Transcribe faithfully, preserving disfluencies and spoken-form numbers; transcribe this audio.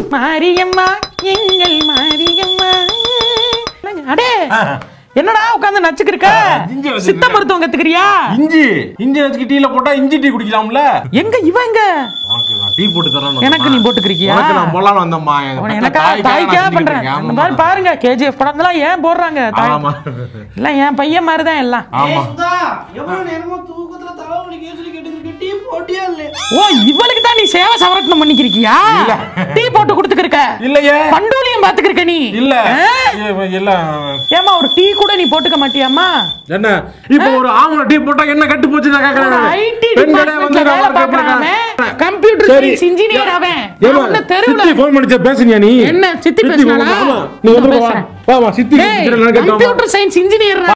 மாரியம்மா எங்கள் மாரியம்மா. அடே என்னடா உட்கார்ந்து நச்சுக்கிருக்க? சித்த மருத்துவம் கத்துக்கிறியா? இஞ்சி இஞ்சி நச்சுக்கு டீல போட்டா இஞ்சி டீ குடிக்கலாம்ல. எங்க இவங்க டீ போட்டு தரணும். எனக்கு நீ போட்டுக்கிறியா? உனக்கு நான் போலாம் வந்தம்மா. எனக்கு தாய்க்கா பண்றேன். அந்த மாதிரி பாருங்க கேஜிஎஃப் படம்லாம் ஏன் போடுறாங்க? ஆமா இல்ல என் பையன் மாதிரி தான் எல்லாம். ஆமா எவ்வளவு நேரமா தூக்கத்துல தலைவலி கேஸ்ல கேட்டுக்கிட்டு டீ போட்டியா இல்ல? ஓ இவளுக்கு தான் நீ சேவை சவரட்னம் பண்ணிக்கிறியா? டீ போட்டு கொடுத்துக்கிருக்க இல்லையே. பண்டூலியம் பாத்துக்கிருக்க நீ? இல்ல இல்ல. ஏமா ஒரு டீ கூட நீ போட்டுக்க மாட்டியாமா? என்ன இப்போ ஒரு ஆம்பளை டீ போட்டா என்ன கட்டு போச்சு நான் கேக்குறேன். ஐடி டிபார்ட்மென்ட்ல வேலை பார்க்கறானே. கம்ப்யூட்டர் சயின்ஸ் இன்ஜினியர் அவன். அவன தெருவுல சித்தி ஃபோன் பண்ணிச்ச பேசுனியா நீ? என்ன சித்தி பேசுனாளா? நீ வந்து வா. வா சித்தி கிட்ட நான் கேட்டேன். Computer science engineer